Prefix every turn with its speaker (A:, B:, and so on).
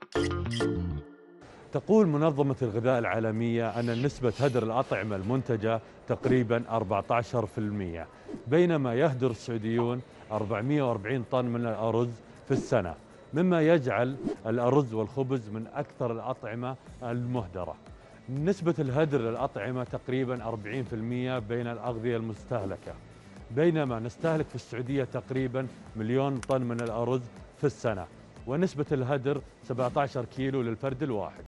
A: تقول منظمة الغذاء العالمية أن نسبة هدر الأطعمة المنتجة تقريبا 14%، بينما يهدر السعوديون 440 طن من الأرز في السنة، مما يجعل الأرز والخبز من أكثر الأطعمة المهدرة. نسبة الهدر للأطعمة تقريبا 40% بين الأغذية المستهلكة، بينما نستهلك في السعودية تقريبا مليون طن من الأرز في السنة، ونسبة الهدر 17 كيلو للفرد الواحد.